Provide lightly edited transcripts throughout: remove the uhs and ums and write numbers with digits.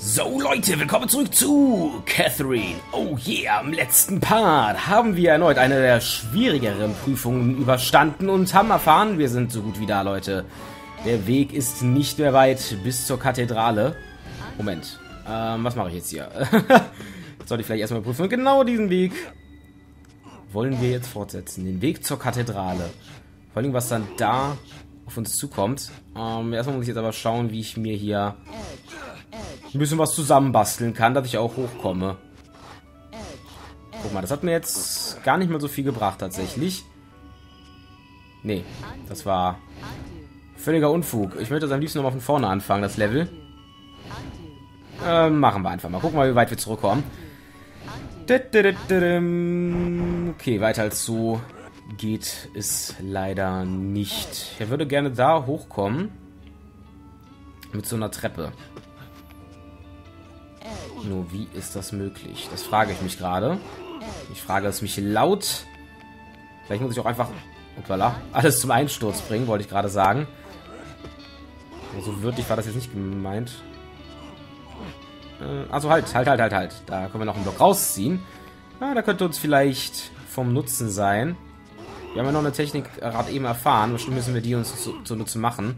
So Leute, willkommen zurück zu Catherine. Oh yeah, im letzten Part haben wir erneut eine der schwierigeren Prüfungen überstanden und haben erfahren, wir sind so gut wie da, Leute. Der Weg ist nicht mehr weit bis zur Kathedrale. Moment, was mache ich jetzt hier? Sollte ich vielleicht erstmal prüfen. Genau diesen Weg wollen wir jetzt fortsetzen. Den Weg zur Kathedrale. Vor allem, was dann da auf uns zukommt. Erstmal muss ich jetzt aber schauen, wie ich mir hier ein bisschen was zusammenbasteln kann, dass ich auch hochkomme. Guck mal, das hat mir jetzt gar nicht mehr so viel gebracht, tatsächlich. Nee, das war völliger Unfug. Ich möchte das am liebsten nochmal von vorne anfangen, das Level. Machen wir einfach mal. Gucken wir, wie weit wir zurückkommen. Okay, weiter als so geht es leider nicht. Ich würde gerne da hochkommen. Mit so einer Treppe. Nur wie ist das möglich? Das frage ich mich gerade. Ich frage es mich laut. Vielleicht muss ich auch einfach alles zum Einsturz bringen, wollte ich gerade sagen. Aber so wörtlich war das jetzt nicht gemeint. Also halt. Da können wir noch einen Block rausziehen. Ja, da könnte uns vielleicht vom Nutzen sein. Wir haben ja noch eine Technik gerade eben erfahren. Bestimmt müssen wir die uns zunutze machen.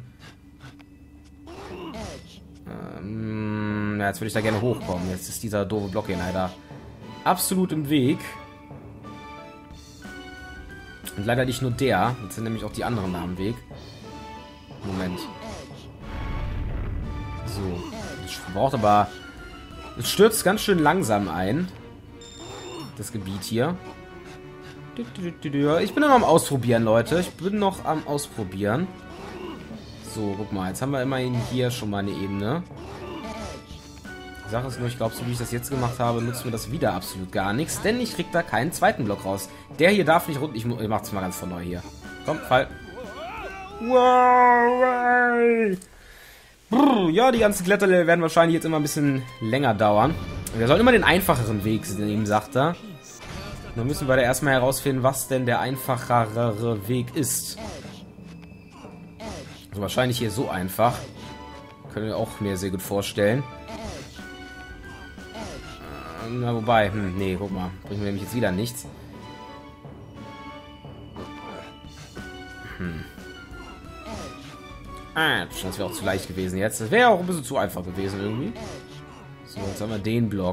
Ja, jetzt würde ich da gerne hochkommen. Jetzt ist dieser doofe Block hier leider absolut im Weg. Und leider nicht nur der. Jetzt sind nämlich auch die anderen da im Weg. Moment. So. Das braucht aber... Es stürzt ganz schön langsam ein. Das Gebiet hier. Ich bin noch am Ausprobieren, Leute. Ich bin noch am Ausprobieren. So, guck mal. Jetzt haben wir immerhin hier schon mal eine Ebene. Die Sache ist nur, ich glaube, so wie ich das jetzt gemacht habe, nutzt mir das wieder absolut gar nichts, denn ich krieg da keinen zweiten Block raus. Der hier darf nicht runter. Ich mach's mal ganz von neu hier. Komm, fall. Ja, die ganzen Kletterlevel werden wahrscheinlich jetzt immer ein bisschen länger dauern. Wir sollen immer den einfacheren Weg nehmen, sagt er. Dann müssen wir da erstmal herausfinden, was denn der einfachere Weg ist. Also wahrscheinlich hier so einfach. Können wir auch mir sehr gut vorstellen. Na, wobei, nee, guck mal. Bringen wir nämlich jetzt wieder nichts. Das wäre auch zu leicht gewesen jetzt. Das wäre auch ein bisschen zu einfach gewesen irgendwie. So, jetzt haben wir den Block.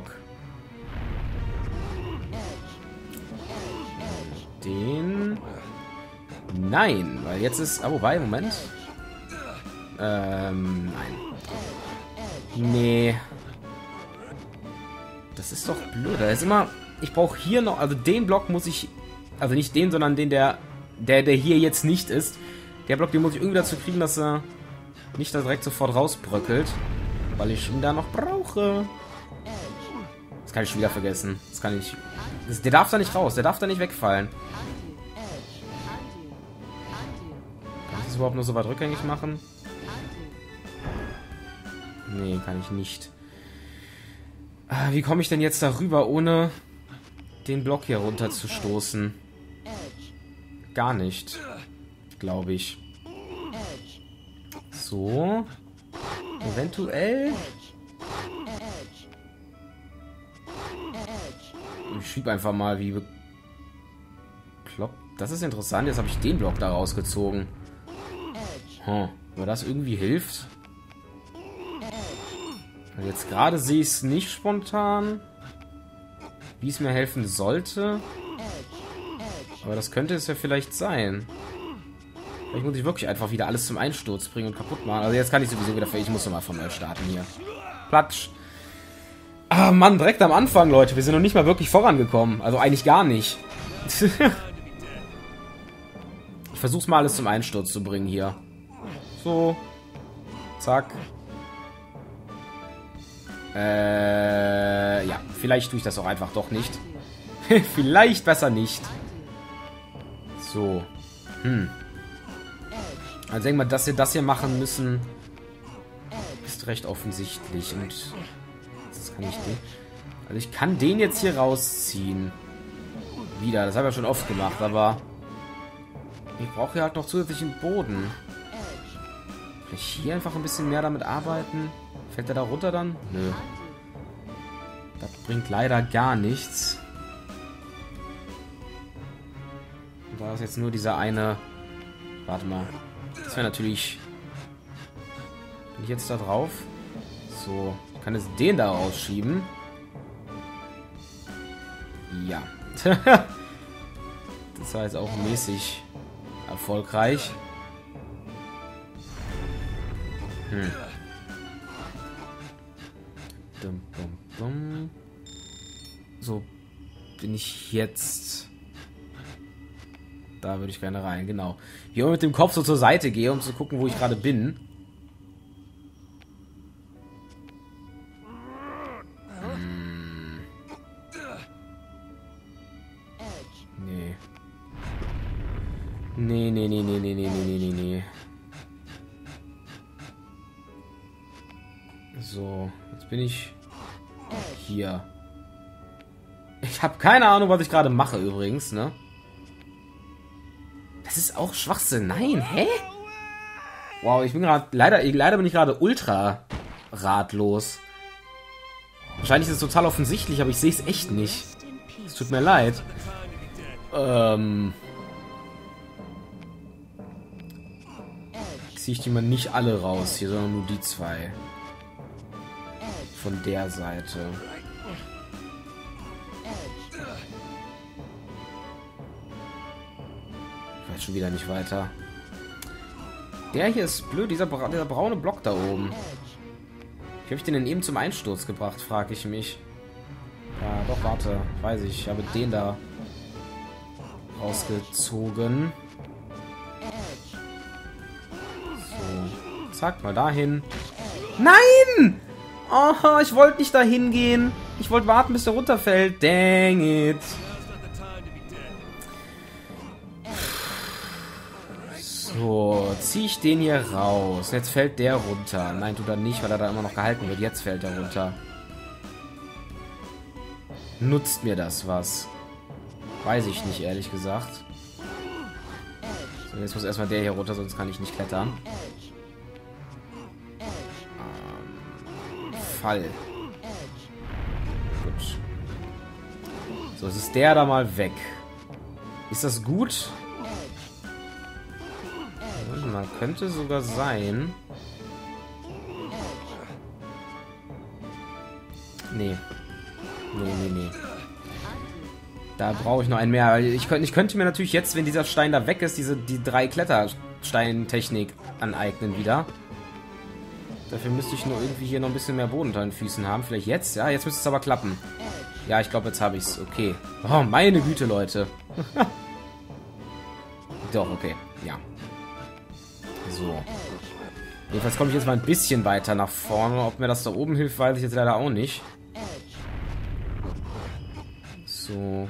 Den... Nein, weil jetzt ist... Ah, wobei, Moment. Nein. Nee. Das ist doch blöd. Da ist immer... Ich brauche hier noch... Also den Block muss ich... Also nicht den, sondern den, der hier jetzt nicht ist. Der Block, den muss ich irgendwie dazu kriegen, dass er nicht da direkt sofort rausbröckelt. Weil ich ihn da noch brauche. Das kann ich schon wieder vergessen. Das kann ich... Der darf da nicht raus. Der darf da nicht wegfallen. Kann ich das überhaupt nur so weit rückgängig machen? Nee, kann ich nicht. Wie komme ich denn jetzt darüber, ohne den Block hier runter zu stoßen? Gar nicht. Glaube ich. So. Eventuell. Ich schiebe einfach mal wie bekloppt. Das ist interessant. Jetzt habe ich den Block da rausgezogen. Aber das irgendwie hilft. Also jetzt gerade sehe ich es nicht spontan, wie es mir helfen sollte. Aber das könnte es ja vielleicht sein. Vielleicht muss ich wirklich einfach wieder alles zum Einsturz bringen und kaputt machen. Also jetzt kann ich sowieso wieder... Ich muss nochmal von neu starten hier. Platsch. Ah, Mann, direkt am Anfang, Leute. Wir sind noch nicht mal wirklich vorangekommen. Also eigentlich gar nicht. Ich versuch's mal alles zum Einsturz zu bringen hier. So. Zack. Ja, vielleicht tue ich das auch einfach doch nicht. Vielleicht besser nicht. So. Also denk mal, dass wir das hier machen müssen, ist recht offensichtlich. Und das kann ich den. Also ich kann den jetzt hier rausziehen. Wieder, das habe ich ja schon oft gemacht, aber ich brauche hier halt noch zusätzlichen Boden. Vielleicht hier einfach ein bisschen mehr damit arbeiten. Fällt der da runter dann? Nö. Das bringt leider gar nichts. Und da ist jetzt nur dieser eine... Warte mal. Das wäre natürlich... Bin ich jetzt da drauf? So. Ich kann jetzt den da rausschieben. Ja. Das war jetzt auch mäßig erfolgreich. Dum, dum, dum. So bin ich jetzt. Da würde ich gerne rein, genau. Hier mit dem Kopf so zur Seite gehe, um zu gucken, wo ich gerade bin. Nee. So, jetzt bin ich hier. Ich habe keine Ahnung, was ich gerade mache übrigens, ne? Das ist auch Schwachsinn. Nein, hä? Wow, ich bin gerade leider bin ich gerade ultra ratlos. Wahrscheinlich ist es total offensichtlich, aber ich sehe es echt nicht. Es tut mir leid. Ziehe ich die mal nicht alle raus hier, sondern nur die zwei. Von der Seite. Ich weiß schon wieder nicht weiter. Der hier ist blöd, dieser braune Block da oben. Wie habe ich den denn eben zum Einsturz gebracht, frage ich mich. Ja, doch, warte. Weiß ich. Ich habe den da rausgezogen. So. Zack, mal dahin. Nein! Oh, ich wollte nicht dahin gehen. Ich wollte warten, bis der runterfällt. Dang it. So, ziehe ich den hier raus. Jetzt fällt der runter. Nein, tut er nicht, weil er da immer noch gehalten wird. Jetzt fällt er runter. Nutzt mir das was? Weiß ich nicht, ehrlich gesagt. So, jetzt muss erstmal der hier runter, sonst kann ich nicht klettern. Fall. Gut. So, jetzt ist der da mal weg. Ist das gut? Man könnte sogar sein. Nee. Da brauche ich noch einen mehr. Ich könnte mir natürlich jetzt, wenn dieser Stein da weg ist, die 3 Klettersteintechnik aneignen wieder. Dafür müsste ich nur irgendwie hier noch ein bisschen mehr Boden unter den Füßen haben. Vielleicht jetzt? Ja, jetzt müsste es aber klappen. Ja, ich glaube, jetzt habe ich es. Okay. Oh, meine Güte, Leute. Doch, okay. Ja. So. Jedenfalls komme ich jetzt mal ein bisschen weiter nach vorne. Ob mir das da oben hilft, weiß ich jetzt leider auch nicht. So.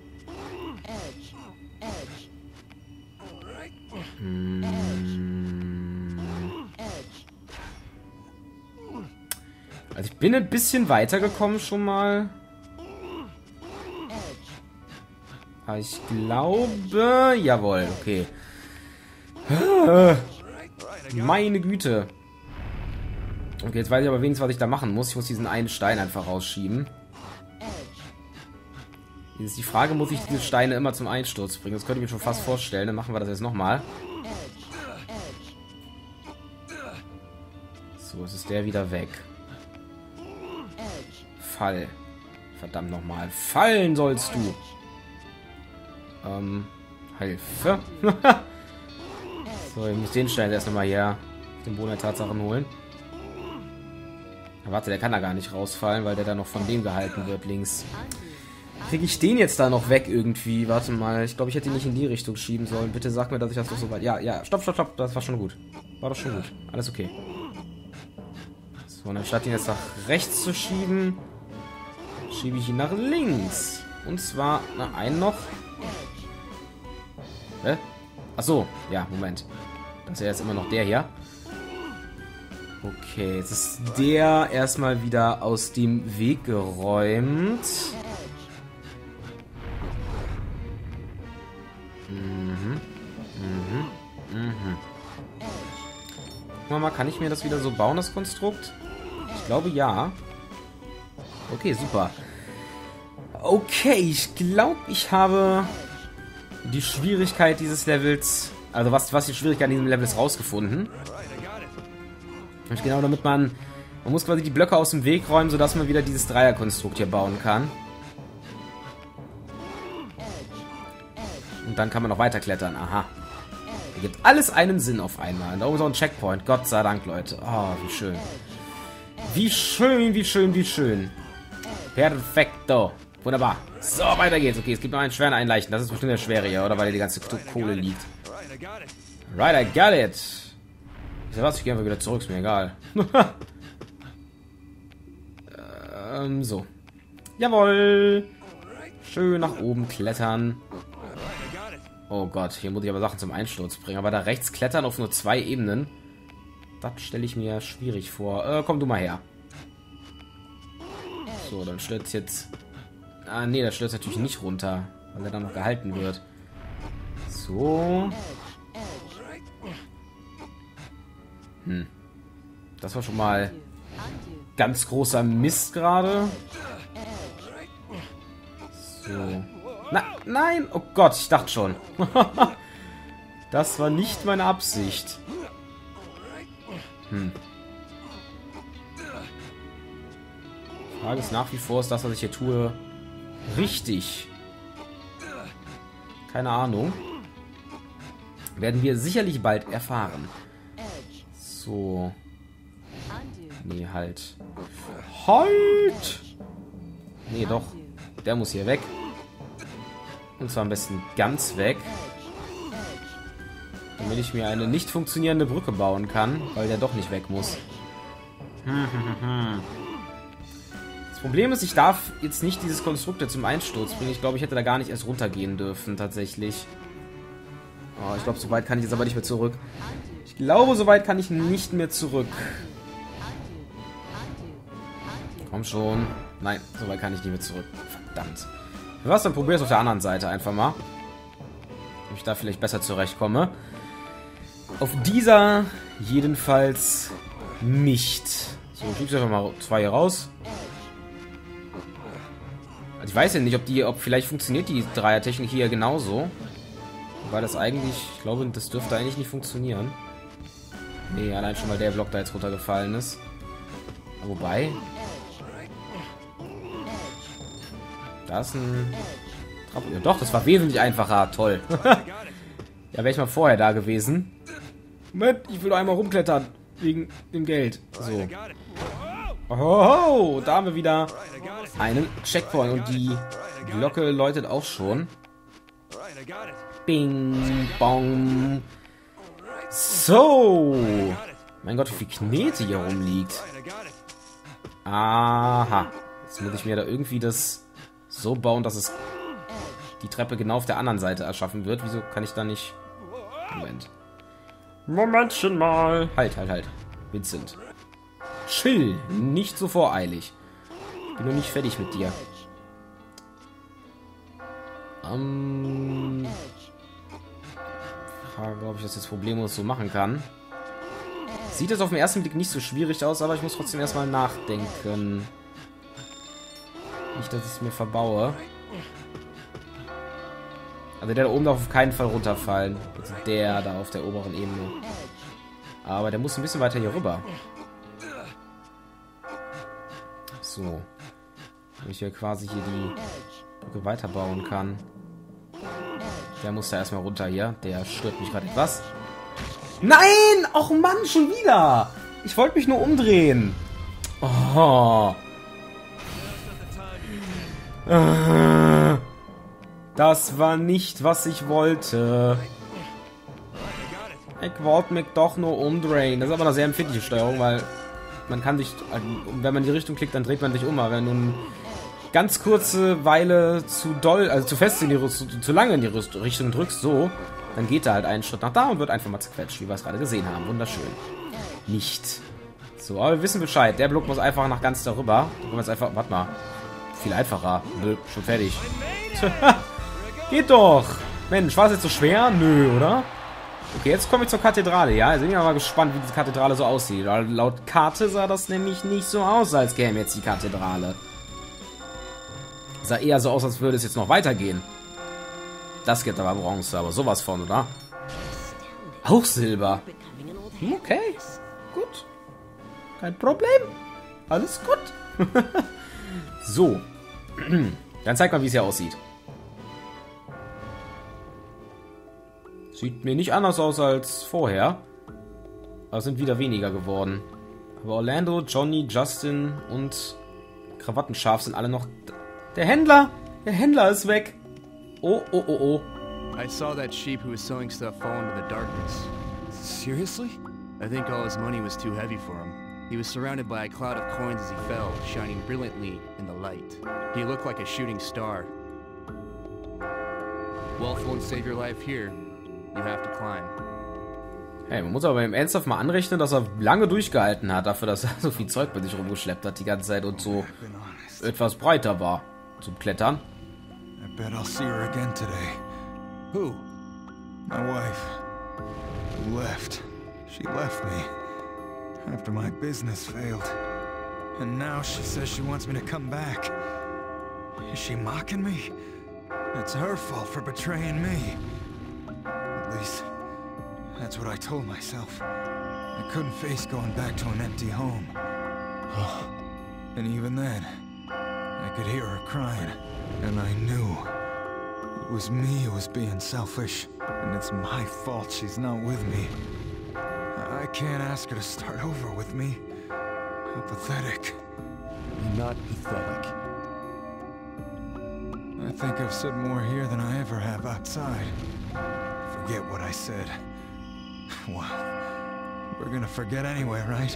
Also ich bin ein bisschen weitergekommen schon mal. Aber ich glaube... Jawohl, okay. Meine Güte. Okay, jetzt weiß ich aber wenigstens, was ich da machen muss. Ich muss diesen einen Stein einfach rausschieben. Jetzt ist die Frage, muss ich diese Steine immer zum Einsturz bringen? Das könnte ich mir schon fast vorstellen. Dann machen wir das jetzt nochmal. So, jetzt ist der wieder weg. Fall. Verdammt nochmal. Fallen sollst du. Hilfe. So, ich muss den Stein erst nochmal hier auf den Boden der Tatsachen holen. Warte, der kann da gar nicht rausfallen, weil der da noch von dem gehalten wird, links. Kriege ich den jetzt da noch weg irgendwie? Warte mal, ich glaube, ich hätte ihn nicht in die Richtung schieben sollen. Bitte sag mir, dass ich das doch so weit... Ja, stopp, das war schon gut. War doch schon gut. Alles okay. So, und anstatt ihn jetzt nach rechts zu schieben, schiebe ich ihn nach links. Und zwar, einen noch. Hä? Achso, ja, Moment. Das ist ja jetzt immer noch der hier. Okay, jetzt ist der erstmal wieder aus dem Weg geräumt. Guck mal, kann ich mir das wieder so bauen, das Konstrukt? Ich glaube, ja. Okay, super. Okay, ich glaube, ich habe die Schwierigkeit dieses Levels, also was die Schwierigkeit dieses Levels rausgefunden. Genau, damit man muss quasi die Blöcke aus dem Weg räumen, sodass man wieder dieses Dreierkonstrukt hier bauen kann. Und dann kann man noch weiter klettern. Aha. Gibt alles einen Sinn auf einmal. Da oben ist auch ein Checkpoint. Gott sei Dank, Leute. Oh, wie schön. Wie schön, wie schön, wie schön. Perfekto. Wunderbar. So, weiter geht's. Okay, es gibt noch einen schweren Einleichen. Das ist bestimmt der schwere hier, oder? Weil hier die ganze Kohle liegt. Right, I got it. Ich sag was, ich gehe einfach wieder zurück. Ist mir egal. So. Jawohl. Schön nach oben klettern. Oh Gott, hier muss ich aber Sachen zum Einsturz bringen. Aber da rechts klettern auf nur 2 Ebenen. Das stelle ich mir schwierig vor. Komm du mal her. So, dann stürzt jetzt... Ah, nee, das stürzt natürlich nicht runter. Weil er dann noch gehalten wird. So. Das war schon mal ganz großer Mist gerade. So. Nein! Oh Gott, ich dachte schon. Das war nicht meine Absicht. Die Frage ist nach wie vor, ist das, was ich hier tue, richtig? Keine Ahnung. Werden wir sicherlich bald erfahren. So. Nee, halt. Halt! Nee, doch. Der muss hier weg. Und zwar am besten ganz weg. Damit ich mir eine nicht funktionierende Brücke bauen kann, weil der doch nicht weg muss. Das Problem ist, ich darf jetzt nicht dieses Konstrukt zum Einsturz bringen. Ich glaube, ich hätte da gar nicht erst runtergehen dürfen, tatsächlich. Oh, ich glaube, so weit kann ich jetzt aber nicht mehr zurück. Ich glaube, so weit kann ich nicht mehr zurück. Komm schon. Nein, so weit kann ich nicht mehr zurück. Verdammt. Was, dann probier es auf der anderen Seite einfach mal. Ob ich da vielleicht besser zurechtkomme. Auf dieser jedenfalls nicht. So, ich schieb's einfach mal 2 hier raus. Also ich weiß ja nicht, ob vielleicht funktioniert die Dreiertechnik hier genauso. Weil das eigentlich, ich glaube, das dürfte eigentlich nicht funktionieren. Nee, allein schon, weil der Block da jetzt runtergefallen ist. Wobei... Da ist ein... Ja, doch, das war wesentlich einfacher. Toll. Ja, wäre ich mal vorher da gewesen. Moment, ich will einmal rumklettern. Wegen dem Geld. So. Oh, da haben wir wieder einen Checkpoint. Und die Glocke läutet auch schon. Bing, bong. So. Mein Gott, wie viel Knete hier rumliegt. Aha. Jetzt muss ich mir da irgendwie das so bauen, dass es die Treppe genau auf der anderen Seite erschaffen wird. Wieso kann ich da nicht... Moment. Momentchen mal. Halt. Vincent. Chill. Nicht so voreilig. Ich bin noch nicht fertig mit dir. Frage, ob ich das jetzt problemlos so machen kann. Sieht jetzt auf den ersten Blick nicht so schwierig aus, aber ich muss trotzdem erstmal nachdenken. Nicht, dass ich es mir verbaue. Also der da oben darf auf keinen Fall runterfallen. Also der da auf der oberen Ebene. Aber der muss ein bisschen weiter hier rüber. So. Wenn ich hier quasi hier die Brücke weiterbauen kann. Der muss da erstmal runter hier. Der stört mich gerade etwas. Nein! Och Mann, schon wieder! Ich wollte mich nur umdrehen. Oh. Das war nicht, was ich wollte. Ich wollte mich doch nur umdrehen. Das ist aber eine sehr empfindliche Steuerung, weil man kann sich, wenn man in die Richtung klickt, dann dreht man sich um. Aber wenn du eine ganz kurze Weile zu doll, also zu fest in die zu lange in die Richtung drückst, so, dann geht er halt einen Schritt nach da und wird einfach mal zerquetscht, wie wir es gerade gesehen haben. Wunderschön. Nicht. So, aber wir wissen Bescheid. Der Block muss einfach nach ganz darüber. Da können wir jetzt einfach, warte mal. Viel einfacher. Nö, schon fertig. Geht doch. Mensch, war es jetzt so schwer? Nö, oder? Okay, jetzt komme ich zur Kathedrale, ja? Sind wir mal gespannt, wie die Kathedrale so aussieht. Laut Karte sah das nämlich nicht so aus, als käme jetzt die Kathedrale. Sah eher so aus, als würde es jetzt noch weitergehen. Das gibt aber Bronze, aber sowas von, oder? Auch Silber. Okay, gut. Kein Problem. Alles gut. So. Dann zeig mal, wie es hier aussieht. Sieht mir nicht anders aus als vorher. Aber sind wieder weniger geworden. Aber Orlando, Johnny, Justin und Krawattenscharf sind alle noch... Der Händler! Der Händler ist weg! Oh, oh, oh, oh. I saw that sheep who was selling stuff fall into the darkness. Seriously? I think all his money was too heavy for him. He was surrounded by a cloud of coins as he fell, shining brilliantly in the light. He looked like a shooting star. Wealth won't save your life here. You have to climb. Hey, man muss aber im Ernsthaft mal anrechnen, dass er lange durchgehalten hat, dafür, dass er so viel Zeug mit sich rumgeschleppt hat die ganze Zeit und so etwas breiter war zum Klettern. I bet I'll see her again today. Who? My wife. Who left. She left me. After my business failed. And now she says she wants me to come back. Is she mocking me? It's her fault for betraying me. At least, that's what I told myself. I couldn't face going back to an empty home. And even then, I could hear her crying. And I knew it was me who was being selfish. And it's my fault she's not with me. I can't ask her to start over with me. How pathetic. You're not pathetic. I think I've said more here than I ever have outside. Forget what I said. Well, we're gonna forget anyway, right?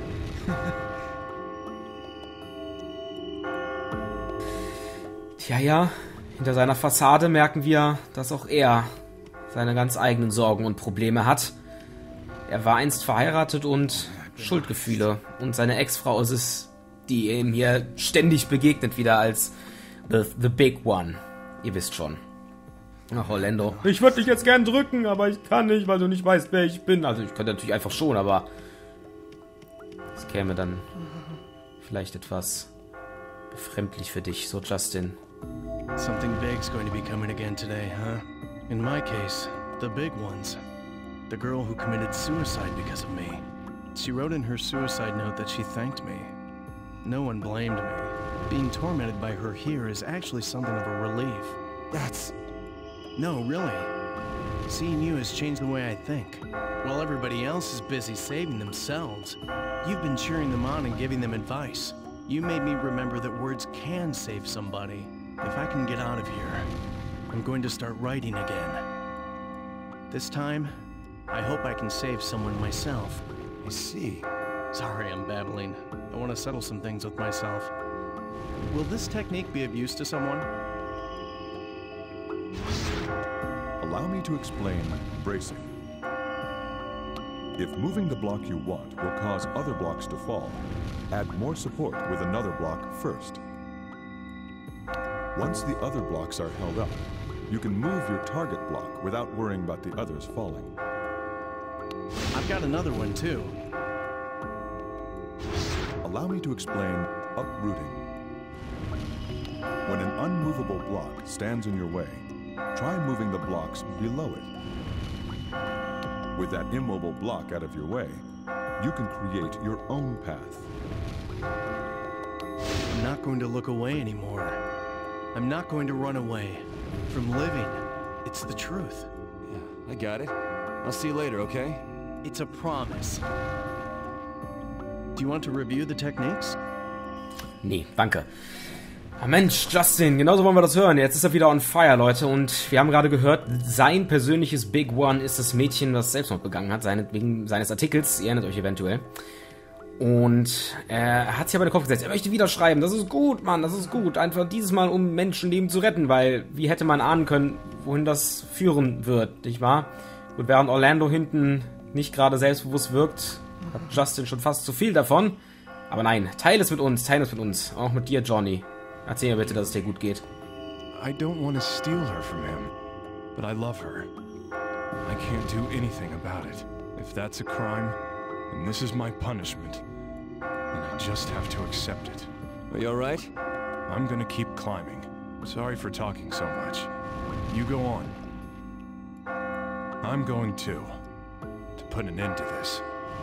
Tja, ja, hinter seiner Fassade merken wir, dass auch er seine ganz eigenen Sorgen und Probleme hat. Er war einst verheiratet und Schuldgefühle. Und seine Ex-Frau ist es, die ihm hier ständig begegnet, wieder als the Big One. Ihr wisst schon. Ach, Orlando. Ich würde dich jetzt gern drücken, aber ich kann nicht, weil du nicht weißt, wer ich bin. Also ich könnte natürlich einfach schon, aber es käme dann vielleicht etwas befremdlich für dich, so Justin. Something big's going to be coming again today, huh? In my case, the big ones. The girl who committed suicide because of me. She wrote in her suicide note that she thanked me. No one blamed me. Being tormented by her here is actually something of a relief. That's... No, really. Seeing you has changed the way I think. While everybody else is busy saving themselves, you've been cheering them on and giving them advice. You made me remember that words can save somebody. If I can get out of here, I'm going to start writing again. This time, I hope I can save someone myself. I see. Sorry, I'm babbling. I want to settle some things with myself. Will this technique be of use to someone? Allow me to explain bracing. If moving the block you want will cause other blocks to fall, add more support with another block first. Once the other blocks are held up, you can move your target block without worrying about the others falling. I've got another one too. Allow me to explain uprooting. When an unmovable block stands in your way, try moving the blocks below it. With that immobile block out of your way, you can create your own path. I'm not going to look away anymore. I'm not going to run away from living. It's the truth. Yeah, I got it. I'll see you later, okay? It's a promise. Do you want to review the techniques? Nee, danke. Mensch, Justin, genauso wollen wir das hören. Jetzt ist er wieder on fire, Leute. Und wir haben gerade gehört, sein persönliches Big One ist das Mädchen, das Selbstmord begangen hat, wegen seines Artikels. Ihr erinnert euch eventuell. Und er hat sich aber in den Kopf gesetzt. Er möchte wieder schreiben. Das ist gut, Mann, das ist gut. Einfach dieses Mal, um Menschenleben zu retten. Weil, wie hätte man ahnen können, wohin das führen wird, nicht wahr? Gut, während Orlando hinten nicht gerade selbstbewusst wirkt, hat Justin schon fast zu viel davon. Aber nein, teile es mit uns, teile es mit uns. Auch mit dir, Johnny. Erzähl mir bitte, dass es dir gut geht. I don't want to steal her from him, but I love her. I can't do anything about it. If that's a crime, then this is my punishment. And I just have to accept it. Are you alright? I'm gonna keep climbing. Sorry for talking so much. You go on. I'm going to put an end to this.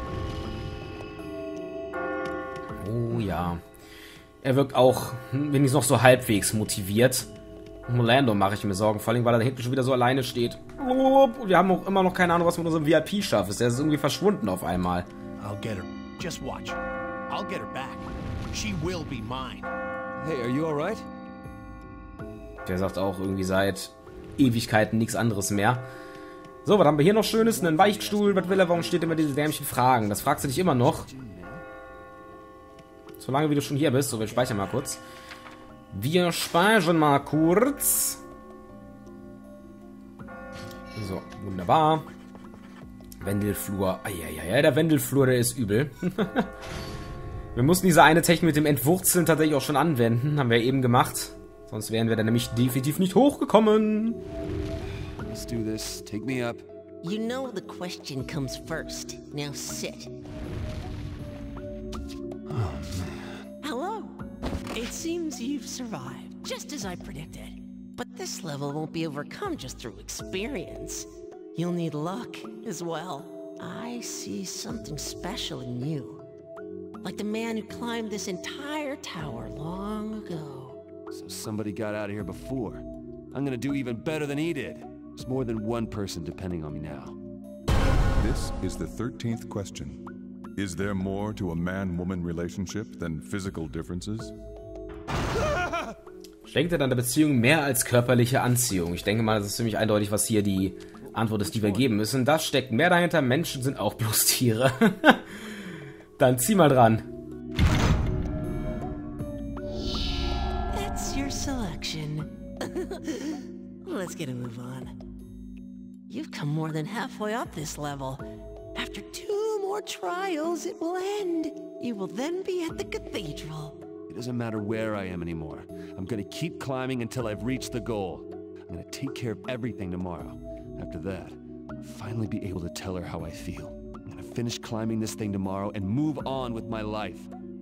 Oh ja. Er wirkt auch wenigstens noch so halbwegs motiviert. Um Orlando mache ich mir Sorgen, vor allem weil er da hinten schon wieder so alleine steht. Und wir haben auch immer noch keine Ahnung, was mit unserem VIP-Schaff ist. Der ist irgendwie verschwunden auf einmal. I'll get her. Just watch. I'll get her back. She will be mine. Hey, are you alright? Der sagt auch irgendwie seit Ewigkeiten nichts anderes mehr. So, was haben wir hier noch Schönes? Einen Weichstuhl. Was will er? Warum steht immer diese dämlichen Fragen? Das fragst du dich immer noch. Solange wie du schon hier bist. So, wir speichern mal kurz. Wir speichern mal kurz. So, wunderbar. Wendelflur. Eieiei, der Wendelflur, der ist übel. Wir mussten diese eine Technik mit dem Entwurzeln tatsächlich auch schon anwenden. Haben wir eben gemacht. Sonst wären wir dann nämlich definitiv nicht hochgekommen. Let's do this. Take me up. You know the question comes first. Now sit. Hello. It seems you've survived, just as I predicted. But this level won't be overcome just through experience. You'll need luck as well. I see something special in you. Like the man who climbed this entire tower long ago. So somebody got out of here before. I'm gonna do even better than he did. There's more than one person depending on me now. This is the 13th question. Is there more to a man-woman relationship than physical differences? Steckt in einer Beziehung mehr als körperliche Anziehung? Ich denke mal, das ist ziemlich eindeutig, was hier die Antwort ist, die wir geben müssen. Das steckt mehr dahinter. Menschen sind auch bloß Tiere. Dann zieh mal dran. That's your selection. Let's get a move on. You've come more than halfway up this level. After 2 more trials, it will end. You will then be at the cathedral. It doesn't matter where I am anymore. I'm gonna keep climbing until I've reached the goal. I'm gonna take care of everything tomorrow. After that, I'll finally be able to tell her how I feel. I'm gonna finish climbing this thing tomorrow and move on with my life.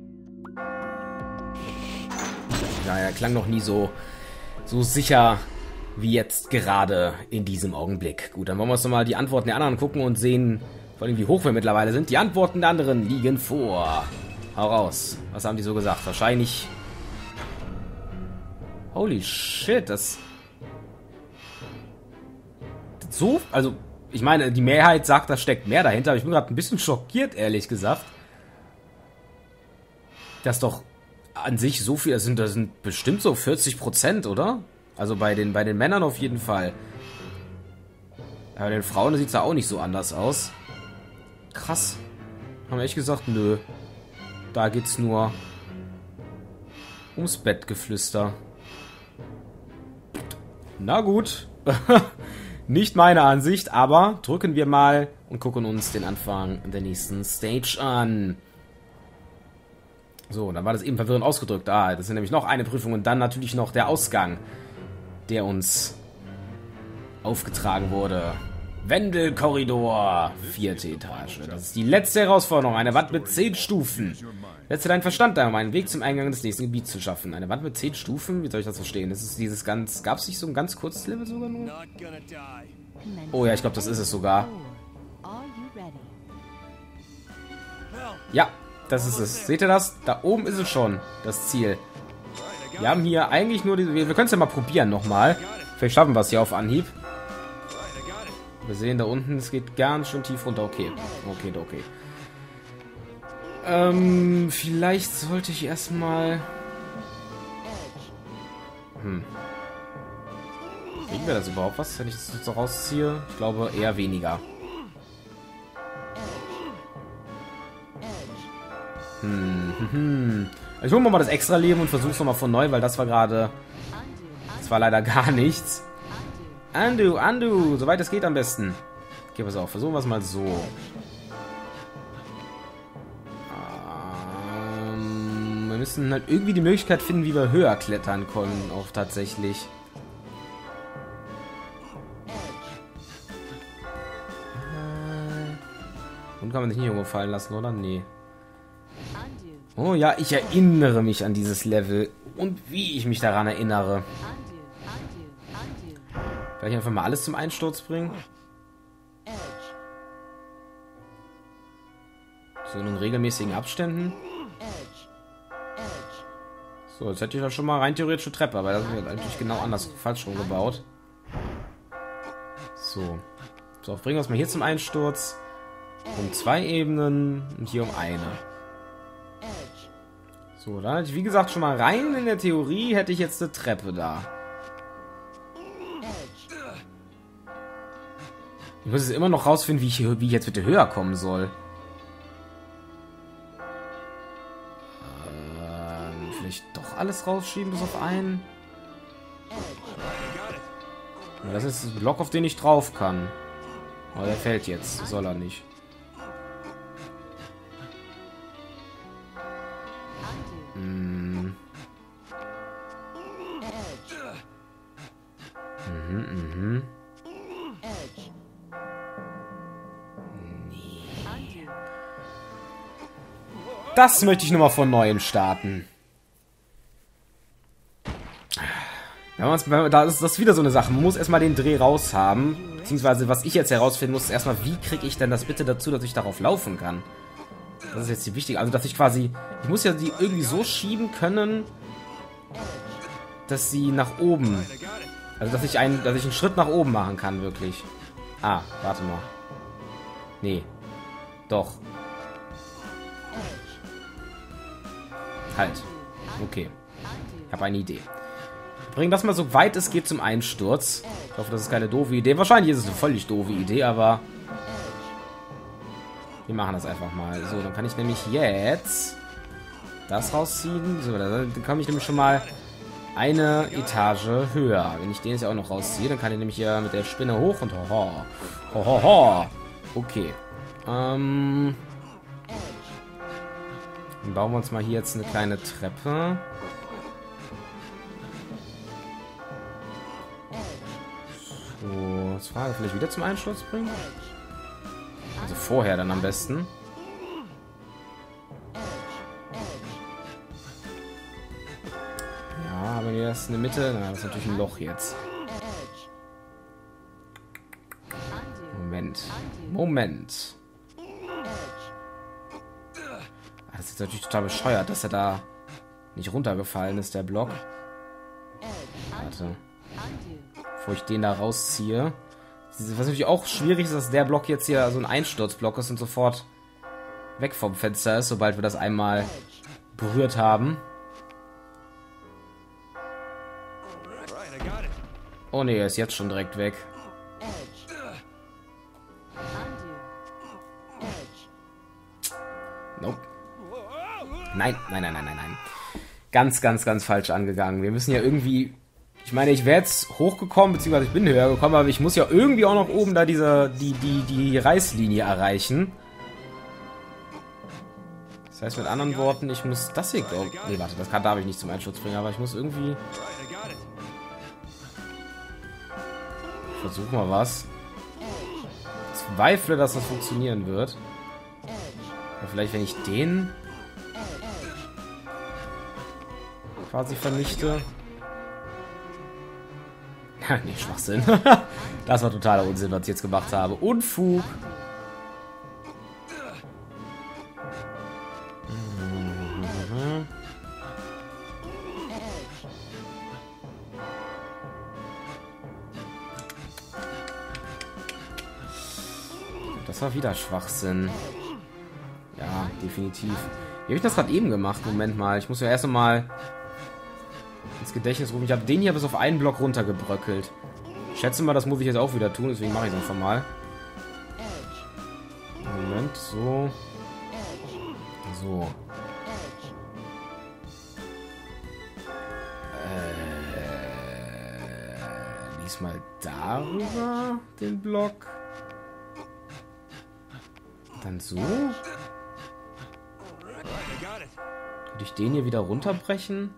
Ja, er klang noch nie so sicher wie jetzt gerade in diesem Augenblick. Gut, dann wollen wir uns nochmal die Antworten der anderen gucken und sehen, vor allem wie hoch wir mittlerweile sind. Die Antworten der anderen liegen vor. Hau raus. Was haben die so gesagt? Wahrscheinlich... Holy shit, das... So... Also, ich meine, die Mehrheit sagt, da steckt mehr dahinter, aber ich bin gerade ein bisschen schockiert, ehrlich gesagt. Das doch an sich so viel... Das sind bestimmt so 40%, oder? Also bei den Männern auf jeden Fall. Aber bei den Frauen sieht es ja auch nicht so anders aus. Krass. Haben wir echt gesagt, nö. Da geht's nur ums Bettgeflüster. Na gut. Nicht meine Ansicht, aber drücken wir mal und gucken uns den Anfang der nächsten Stage an. So, dann war das eben verwirrend ausgedrückt. Das ist nämlich noch eine Prüfung und dann natürlich noch der Ausgang, der uns aufgetragen wurde. Wendelkorridor, 4. Etage. Das ist die letzte Herausforderung. Eine Wand mit 10 Stufen. Setze deinen Verstand ein, um einen Weg zum Eingang des nächsten Gebiets zu schaffen. Eine Wand mit 10 Stufen? Wie soll ich das verstehen? Das ist dieses ganz... Gab es nicht so ein ganz kurzes Level sogar nur? Oh ja, ich glaube, das ist es sogar. Ja, das ist es. Seht ihr das? Da oben ist es schon, das Ziel. Wir haben hier eigentlich nur diese... Wir können es ja mal probieren nochmal. Vielleicht schaffen wir es hier auf Anhieb. Wir sehen da unten, es geht ganz schön tief runter. Okay. Vielleicht sollte ich erstmal... Kriegen wir das überhaupt was, wenn ich das jetzt so rausziehe? Ich glaube eher weniger. Ich hole mir mal das extra Leben und versuche es nochmal von neu, weil das war gerade... Das war leider gar nichts. Undo, soweit es geht am besten. Okay, pass auf, versuchen wir es mal so. Wir müssen halt irgendwie die Möglichkeit finden, wie wir höher klettern können, auch tatsächlich. Und kann man sich nicht irgendwo fallen lassen, oder? Nee. Oh ja, ich erinnere mich an dieses Level. und wie ich mich daran erinnere. Vielleicht einfach mal alles zum Einsturz bringen. So in regelmäßigen Abständen. So, jetzt hätte ich da schon mal rein theoretische Treppe, aber das ist natürlich genau anders, falsch rum gebaut. So. So, bringen wir es mal hier zum Einsturz. Um 2 Ebenen und hier um eine. So, dann hätte ich, wie gesagt, schon mal rein in der Theorie, hätte ich jetzt eine Treppe da. Ich muss jetzt immer noch rausfinden, wie ich jetzt bitte höher kommen soll. Vielleicht doch alles rausschieben, bis auf einen. Ja, das ist ein Block, auf den ich drauf kann. Aber der fällt jetzt. Soll er nicht. Das möchte ich nochmal von Neuem starten. Da ist das wieder so eine Sache. Man muss erstmal den Dreh raus haben. Beziehungsweise, was ich jetzt herausfinden muss, ist erstmal, wie kriege ich denn das bitte dazu, dass ich darauf laufen kann? Das ist jetzt die wichtige. Also, dass ich quasi... Ich muss ja die irgendwie so schieben können, dass sie nach oben... Also, dass ich einen Schritt nach oben machen kann, wirklich. Ah, warte mal. Nee. Doch. Halt. Okay. Ich habe eine Idee. Bring das mal so weit es geht zum Einsturz. Ich hoffe, das ist keine doofe Idee. Wahrscheinlich ist es eine völlig doofe Idee, aber... Wir machen das einfach mal. So, dann kann ich nämlich jetzt... das rausziehen. So, dann komme ich nämlich schon mal eine Etage höher. Wenn ich den jetzt auch noch rausziehe, dann kann ich nämlich hier mit der Spinne hoch und hoho. Hohoho. Okay. Dann bauen wir uns mal hier jetzt eine kleine Treppe. So, jetzt Frage, vielleicht wieder zum Einsturz bringen? Also vorher dann am besten. Ja, aber hier ist eine Mitte. Na, das ist natürlich ein Loch jetzt. Moment. Das ist natürlich total bescheuert, dass er da nicht runtergefallen ist, der Block. Warte. Bevor ich den da rausziehe. Was natürlich auch schwierig ist, dass der Block jetzt hier so ein Einsturzblock ist und sofort weg vom Fenster ist, sobald wir das einmal berührt haben. Oh ne, er ist jetzt schon direkt weg. Nope. Nein. Ganz falsch angegangen. Wir müssen ja irgendwie... Ich meine, ich wäre jetzt hochgekommen, beziehungsweise ich bin höher gekommen, aber ich muss ja irgendwie auch noch oben da die Reißlinie erreichen. Das heißt mit anderen Worten, ich muss das hier, glaube ich... Nee, warte, das darf ich nicht zum Einsturz bringen, aber ich muss irgendwie... Ich versuche mal was. Ich zweifle, dass das funktionieren wird. Aber vielleicht, wenn ich den quasi vernichte... Nee, Schwachsinn. Das war totaler Unsinn, was ich jetzt gemacht habe. Unfug. Das war wieder Schwachsinn. Ja, definitiv. Wie habe ich das gerade eben gemacht? Moment mal. Ich muss ja erst einmal ins Gedächtnis rufen. Ich habe den hier bis auf einen Block runtergebröckelt. Ich schätze mal, das muss ich jetzt auch wieder tun, deswegen mache ich es einfach mal. Moment, so. So. Diesmal darüber den Block. Dann so. Könnte ich den hier wieder runterbrechen?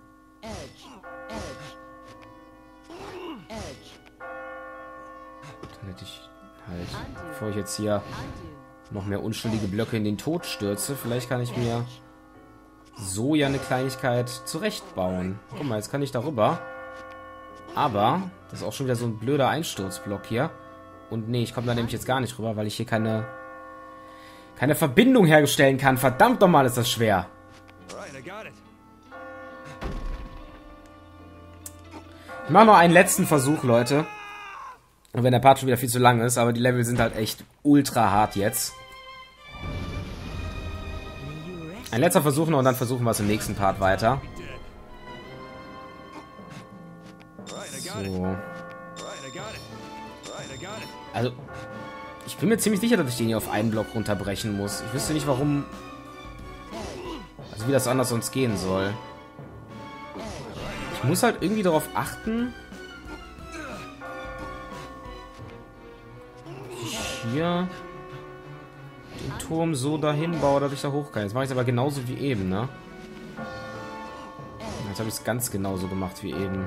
Dann hätte ich halt, bevor ich jetzt hier noch mehr unschuldige Blöcke in den Tod stürze, vielleicht kann ich mir so ja eine Kleinigkeit zurechtbauen. Guck mal, jetzt kann ich darüber. Aber das ist auch schon wieder so ein blöder Einsturzblock hier. Und nee, ich komme da nämlich jetzt gar nicht rüber, weil ich hier keine Verbindung herstellen kann. Verdammt nochmal, ist das schwer. Ich mache noch einen letzten Versuch, Leute. Und wenn der Part schon wieder viel zu lang ist, aber die Level sind halt echt ultra hart jetzt. Ein letzter Versuch noch und dann versuchen wir es im nächsten Part weiter. So. Also, ich bin mir ziemlich sicher, dass ich den hier auf einen Block runterbrechen muss. Ich wüsste nicht, warum... Also, wie das anders sonst gehen soll. Ich muss halt irgendwie darauf achten... Ich hier... den Turm so dahin baue, dass ich da hoch kann. Jetzt mache ich es aber genauso wie eben, ne? Jetzt habe ich es ganz genauso gemacht wie eben.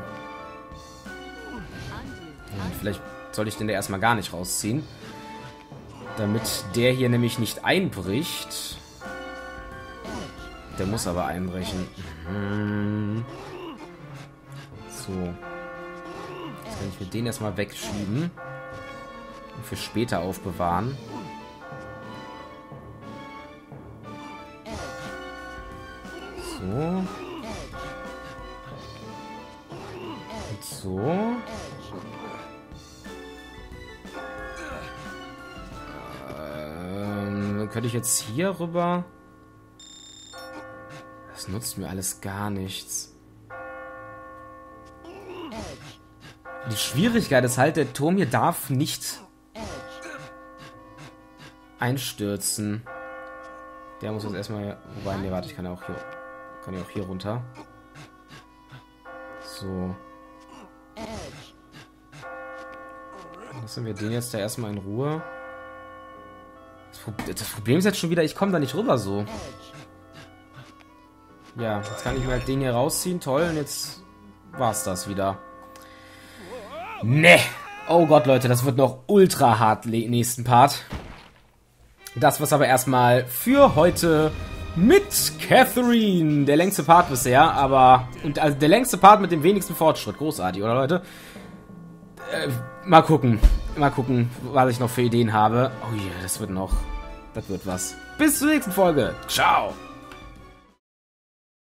Und vielleicht soll ich den da erstmal gar nicht rausziehen. Damit der hier nämlich nicht einbricht. Der muss aber einbrechen. So. Jetzt kann ich mir den erstmal wegschieben. Und für später aufbewahren. So. Und so. Könnte ich jetzt hier rüber... Das nutzt mir alles gar nichts. Die Schwierigkeit ist halt, der Turm hier darf nicht einstürzen. Der muss jetzt erstmal... Wobei, nee, warte, ich kann ja auch hier runter. So. Lassen wir den jetzt da erstmal in Ruhe. Das Problem ist jetzt schon wieder, ich komme da nicht rüber so. Ja, jetzt kann ich mir halt den hier rausziehen. Toll, und jetzt war's das wieder. Ne! Oh Gott, Leute, das wird noch ultra hart nächsten Part. Das war's aber erstmal für heute mit Catherine. Der längste Part bisher, aber... Und also der längste Part mit dem wenigsten Fortschritt. Großartig, oder Leute? Mal gucken. Mal gucken, was ich noch für Ideen habe. Oh je, das wird noch... Das wird was. Bis zur nächsten Folge. Ciao.